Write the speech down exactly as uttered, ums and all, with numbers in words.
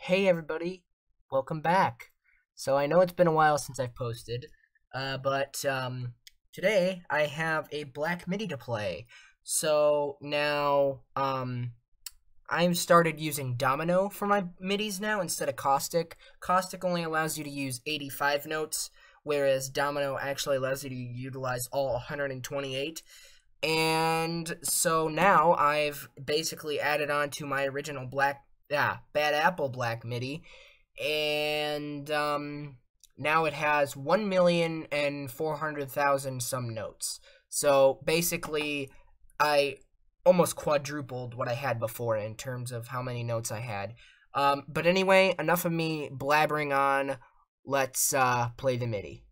Hey everybody, welcome back. So I know it's been a while since I've posted, uh, but um, today I have a Black MIDI to play. So now um, I've started using Domino for my MIDIs now instead of Caustic. Caustic only allows you to use eighty-five notes, whereas Domino actually allows you to utilize all one hundred twenty-eight. And so now I've basically added on to my original Black yeah, Bad Apple Black MIDI, and um, now it has one million and four hundred thousand some notes. So basically, I almost quadrupled what I had before in terms of how many notes I had. Um, but anyway, enough of me blabbering on. Let's uh, play the MIDI.